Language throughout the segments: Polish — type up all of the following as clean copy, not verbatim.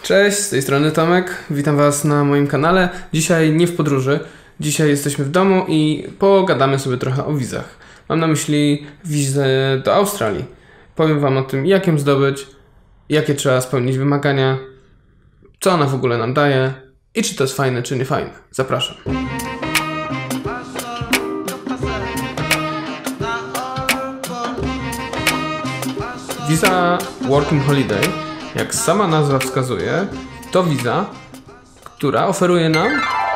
Cześć, z tej strony Tomek, witam Was na moim kanale. Dzisiaj nie w podróży, dzisiaj jesteśmy w domu i pogadamy sobie trochę o wizach. Mam na myśli wizę do Australii. Powiem Wam o tym, jak ją zdobyć, jakie trzeba spełnić wymagania, co ona w ogóle nam daje i czy to jest fajne, czy nie fajne. Zapraszam. Wiza Working Holiday, jak sama nazwa wskazuje, to wiza, która oferuje nam...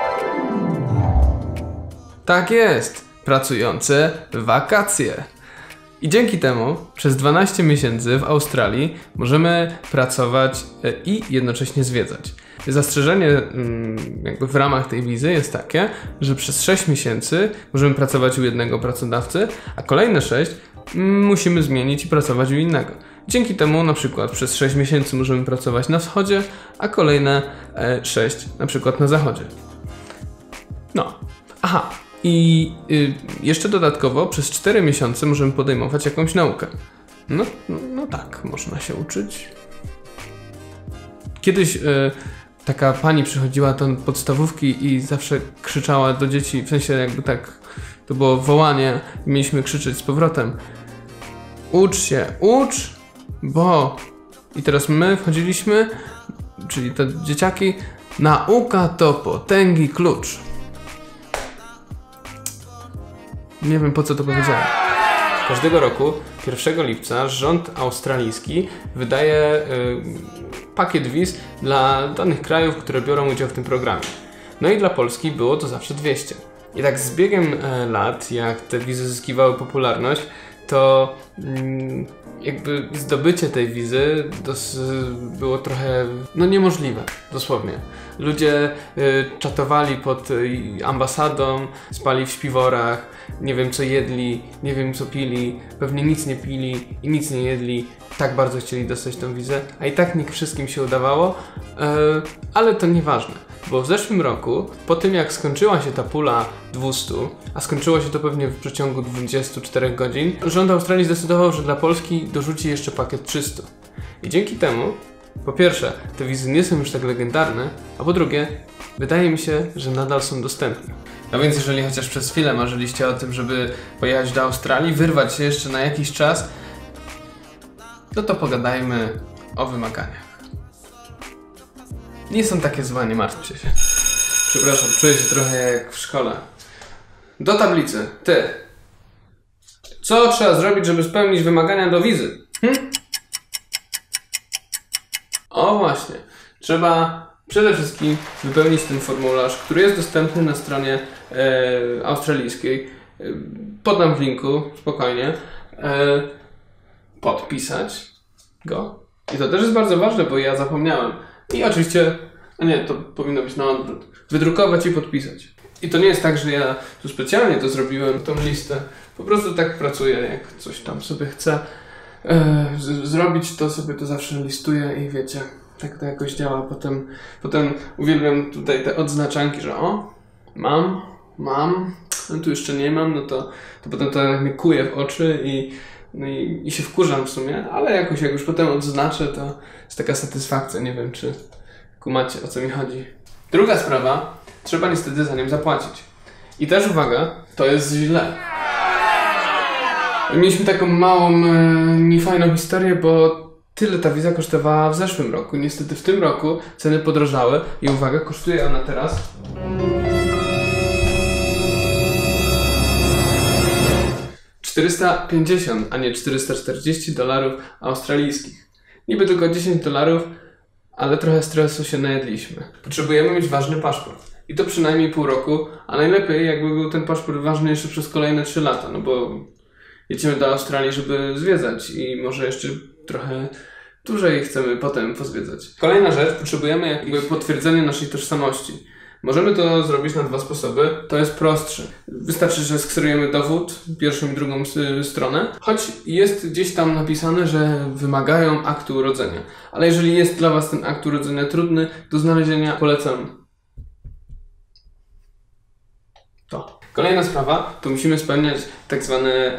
Tak jest, pracujące wakacje. I dzięki temu przez 12 miesięcy w Australii możemy pracować i jednocześnie zwiedzać. Zastrzeżenie jakby w ramach tej wizy jest takie, że przez 6 miesięcy możemy pracować u jednego pracodawcy, a kolejne 6 musimy zmienić i pracować u innego. Dzięki temu na przykład przez 6 miesięcy możemy pracować na wschodzie, a kolejne 6 na przykład na zachodzie. No, aha, i jeszcze dodatkowo przez 4 miesiące możemy podejmować jakąś naukę. No tak, można się uczyć. Kiedyś taka pani przychodziła do podstawówki i zawsze krzyczała do dzieci, w sensie jakby tak, to było wołanie i mieliśmy krzyczeć z powrotem: ucz się, ucz, bo... I teraz my wchodziliśmy, czyli te dzieciaki, nauka to potęgi klucz. Nie wiem, po co to powiedziałem. Każdego roku 1 lipca rząd australijski wydaje pakiet wiz dla danych krajów, które biorą udział w tym programie. No i dla Polski było to zawsze 200. I tak z biegiem lat, jak te wizy zyskiwały popularność, to jakby zdobycie tej wizy było trochę niemożliwe, dosłownie. Ludzie czatowali pod ambasadą, spali w śpiworach, nie wiem co jedli, nie wiem co pili, pewnie nic nie pili i nic nie jedli. Tak bardzo chcieli dostać tą wizę, a i tak nie wszystkim się udawało, ale to nieważne. Bo w zeszłym roku, po tym jak skończyła się ta pula 200, a skończyło się to pewnie w przeciągu 24 godzin, rząd Australii zdecydował, że dla Polski dorzuci jeszcze pakiet 300. I dzięki temu, po pierwsze, te wizy nie są już tak legendarne, a po drugie, wydaje mi się, że nadal są dostępne. No więc jeżeli chociaż przez chwilę marzyliście o tym, żeby pojechać do Australii, wyrwać się jeszcze na jakiś czas, no to pogadajmy o wymaganiach. Nie są takie złe, nie martwcie się. Przepraszam, czuję się trochę jak w szkole. Do tablicy. Ty. Co trzeba zrobić, żeby spełnić wymagania do wizy? O właśnie. Trzeba przede wszystkim wypełnić ten formularz, który jest dostępny na stronie australijskiej. Podam w linku, spokojnie. Podpisać go. I to też jest bardzo ważne, bo ja zapomniałem. I oczywiście, a nie, to powinno być na odwrót. Wydrukować i podpisać. I to nie jest tak, że ja tu specjalnie to zrobiłem, tą listę. Po prostu tak pracuję, jak coś tam sobie chcę zrobić, to sobie to zawsze listuję i wiecie, tak to jakoś działa. Potem uwielbiam tutaj te odznaczanki, że o, mam, no tu jeszcze nie mam, no to potem to mnie kuje w oczy i się wkurzam w sumie, ale jakoś jak już potem odznaczę, to jest taka satysfakcja, nie wiem czy kumacie, o co mi chodzi. Druga sprawa, trzeba niestety za nią zapłacić. I też uwaga, to jest źle. Mieliśmy taką małą, niefajną historię, bo tyle ta wiza kosztowała w zeszłym roku. Niestety w tym roku ceny podrożały i uwaga, kosztuje ona teraz $450, a nie $440 australijskich. Niby tylko $10, ale trochę stresu się najedliśmy. Potrzebujemy mieć ważny paszport. I to przynajmniej pół roku, a najlepiej jakby był ten paszport ważny jeszcze przez kolejne 3 lata, no bo jedziemy do Australii, żeby zwiedzać i może jeszcze trochę dłużej chcemy potem pozwiedzać. Kolejna rzecz, potrzebujemy jakby potwierdzenie naszej tożsamości. Możemy to zrobić na 2 sposoby. To jest prostsze. Wystarczy, że skserujemy dowód, pierwszą i drugą stronę, choć jest gdzieś tam napisane, że wymagają aktu urodzenia. Ale jeżeli jest dla Was ten akt urodzenia trudny do znalezienia, polecam to. Kolejna sprawa, to musimy spełniać tak zwane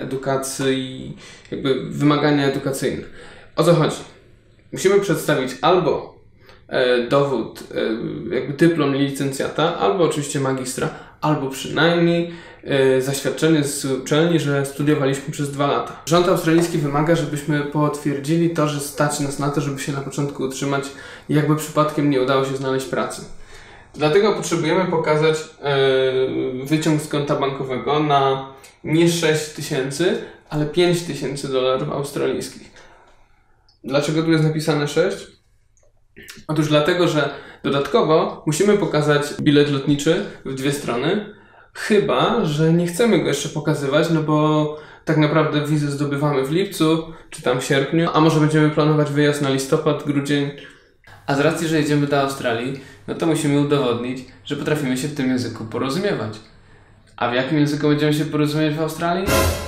jakby wymagania edukacyjne. O co chodzi? Musimy przedstawić albo dowód, jakby dyplom licencjata, albo oczywiście magistra, albo przynajmniej zaświadczenie z uczelni, że studiowaliśmy przez 2 lata. Rząd australijski wymaga, żebyśmy potwierdzili to, że stać nas na to, żeby się na początku utrzymać i jakby przypadkiem nie udało się znaleźć pracy. Dlatego potrzebujemy pokazać wyciąg z konta bankowego na nie 6000, ale $5000 australijskich. Dlaczego tu jest napisane 6? Otóż dlatego, że dodatkowo musimy pokazać bilet lotniczy w 2 strony, chyba że nie chcemy go jeszcze pokazywać, no bo tak naprawdę wizę zdobywamy w lipcu, czy tam w sierpniu, a może będziemy planować wyjazd na listopad, grudzień. A z racji, że jedziemy do Australii, no to musimy udowodnić, że potrafimy się w tym języku porozumiewać. A w jakim języku będziemy się porozumiewać w Australii?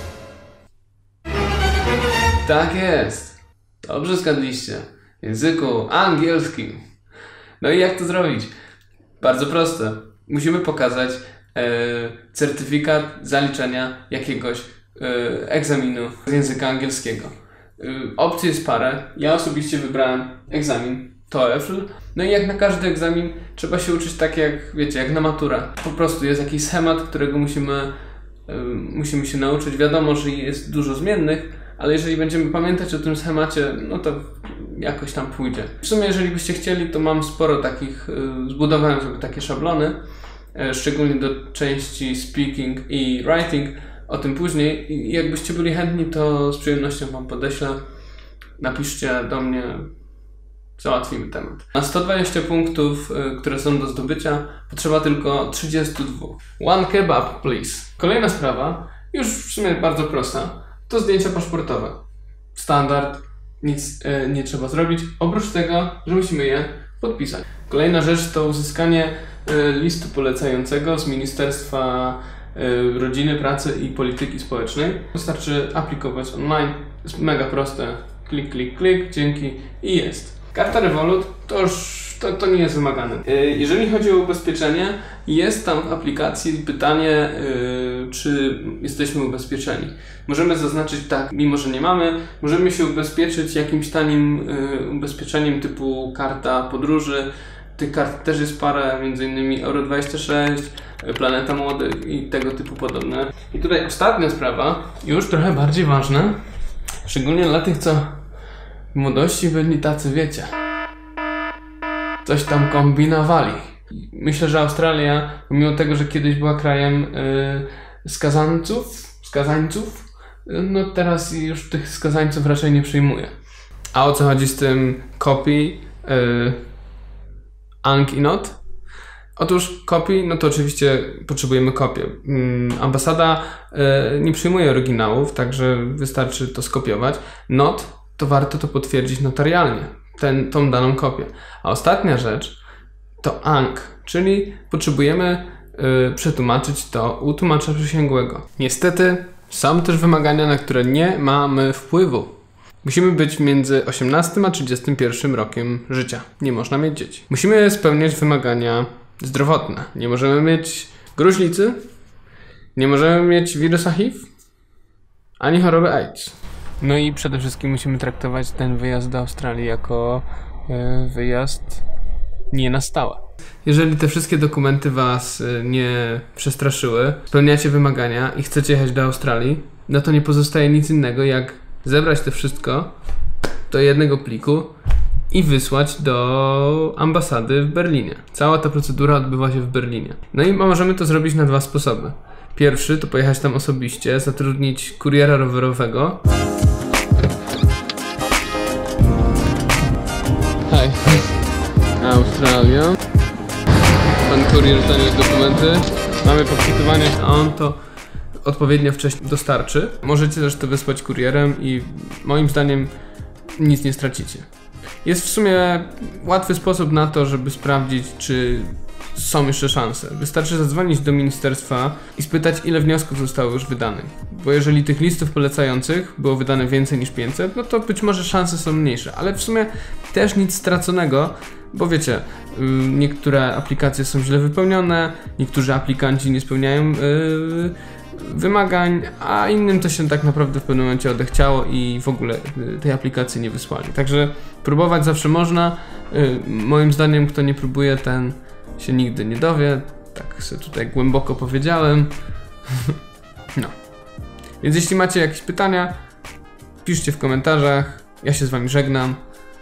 Tak jest! Dobrze zgadliście. W języku angielskim. No i jak to zrobić? Bardzo proste. Musimy pokazać certyfikat zaliczenia jakiegoś egzaminu z języka angielskiego. Opcji jest parę. Ja osobiście wybrałem egzamin TOEFL. No i jak na każdy egzamin trzeba się uczyć tak jak, wiecie, jak na maturę. Po prostu jest jakiś schemat, którego musimy się nauczyć. Wiadomo, że jest dużo zmiennych, ale jeżeli będziemy pamiętać o tym schemacie, no to jakoś tam pójdzie. W sumie jeżeli byście chcieli, to mam sporo takich, zbudowałem sobie takie szablony, szczególnie do części speaking i writing, o tym później. I jakbyście byli chętni, to z przyjemnością wam podeślę. Napiszcie do mnie, załatwimy temat. Na 120 punktów, które są do zdobycia, potrzeba tylko 32. One kebab, please. Kolejna sprawa, już w sumie bardzo prosta, to zdjęcia paszportowe. Standard, nic nie trzeba zrobić, oprócz tego, że musimy je podpisać. Kolejna rzecz to uzyskanie listu polecającego z Ministerstwa Rodziny, Pracy i Polityki Społecznej. Wystarczy aplikować online, jest mega proste. Klik, klik, klik, dzięki i jest. Karta Revolut to już to nie jest wymagane. Jeżeli chodzi o ubezpieczenie, jest tam w aplikacji pytanie, czy jesteśmy ubezpieczeni. Możemy zaznaczyć tak, mimo że nie mamy. Możemy się ubezpieczyć jakimś tanim ubezpieczeniem typu karta podróży. Tych kart też jest parę, m.in. Euro26, Planeta Młodych i tego typu podobne. I tutaj ostatnia sprawa, już trochę bardziej ważna, szczególnie dla tych, co w młodości byli tacy, wiecie, coś tam kombinowali. Myślę, że Australia, pomimo tego, że kiedyś była krajem skazańców, no teraz już tych skazańców raczej nie przyjmuje. A o co chodzi z tym copy, ang i not? Otóż copy, no to oczywiście potrzebujemy kopię. Ambasada nie przyjmuje oryginałów, także wystarczy to skopiować. Not to warto to potwierdzić notarialnie, tą daną kopię. A ostatnia rzecz to ang, czyli potrzebujemy przetłumaczyć to u tłumacza przysięgłego. Niestety są też wymagania, na które nie mamy wpływu. Musimy być między 18 a 31 rokiem życia. Nie można mieć dzieci. Musimy spełniać wymagania zdrowotne. Nie możemy mieć gruźlicy, nie możemy mieć wirusa HIV, ani choroby AIDS. No i przede wszystkim musimy traktować ten wyjazd do Australii jako wyjazd nie na stałe. Jeżeli te wszystkie dokumenty was nie przestraszyły, spełniacie wymagania i chcecie jechać do Australii, no to nie pozostaje nic innego jak zebrać to wszystko do jednego pliku i wysłać do ambasady w Berlinie. Cała ta procedura odbywa się w Berlinie. No i możemy to zrobić na 2 sposoby. Pierwszy to pojechać tam osobiście, zatrudnić kuriera rowerowego. Hej, Australia. Pan kurier zaniósł dokumenty. Mamy podpytywanie, a on to odpowiednio wcześnie dostarczy. Możecie też to wysłać kurierem i moim zdaniem nic nie stracicie. Jest w sumie łatwy sposób na to, żeby sprawdzić, czy są jeszcze szanse. Wystarczy zadzwonić do ministerstwa i spytać, ile wniosków zostało już wydanych. Bo jeżeli tych listów polecających było wydane więcej niż 500, no to być może szanse są mniejsze. Ale w sumie też nic straconego, bo wiecie, niektóre aplikacje są źle wypełnione, niektórzy aplikanci nie spełniają wymagań, a innym to się tak naprawdę w pewnym momencie odechciało i w ogóle tej aplikacji nie wysłali. Także próbować zawsze można. Moim zdaniem, kto nie próbuje, ten się nigdy nie dowie. Tak sobie tutaj głęboko powiedziałem. No. Więc jeśli macie jakieś pytania, piszcie w komentarzach. Ja się z wami żegnam.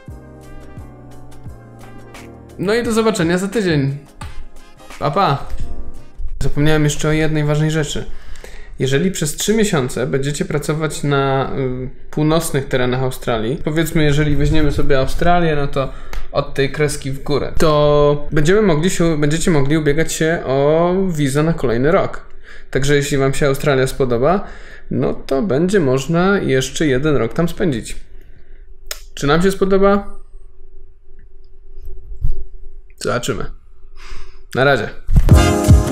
No i do zobaczenia za tydzień. Pa, pa. Zapomniałem jeszcze o jednej ważnej rzeczy. Jeżeli przez 3 miesiące będziecie pracować na północnych terenach Australii, powiedzmy, jeżeli weźmiemy sobie Australię, no to od tej kreski w górę, to będziecie mogli ubiegać się o wizę na kolejny rok. Także jeśli wam się Australia spodoba, no to będzie można jeszcze 1 rok tam spędzić. Czy nam się spodoba? Zobaczymy. Na razie.